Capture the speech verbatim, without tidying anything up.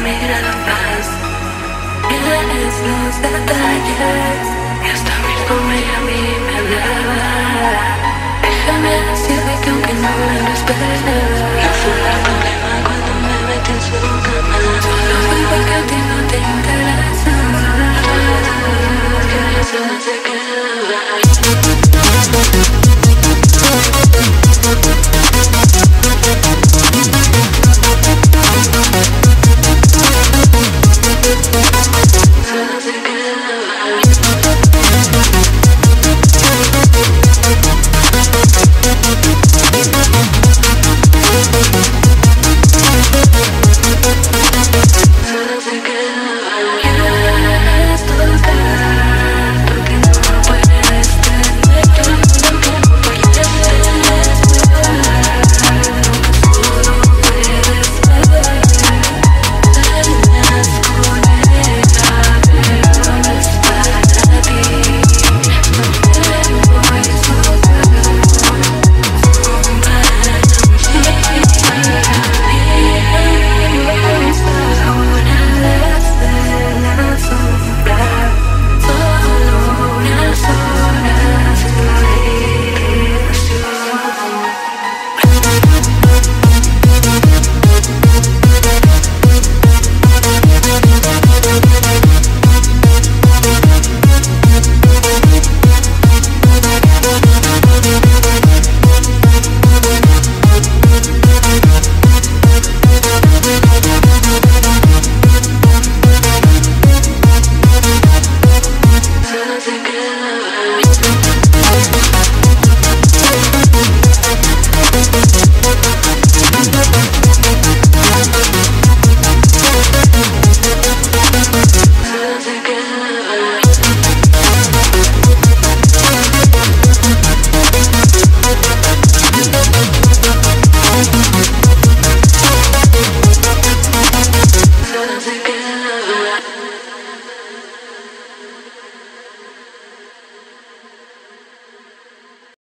mira la paz. Tienes los detalles y hasta mismo me a mí me hablaba. Déjame decirte que aunque no me lo esperaba, no fue el problema cuando me metí en su cama. Solo fue porque a ti no te interesa. Que yo se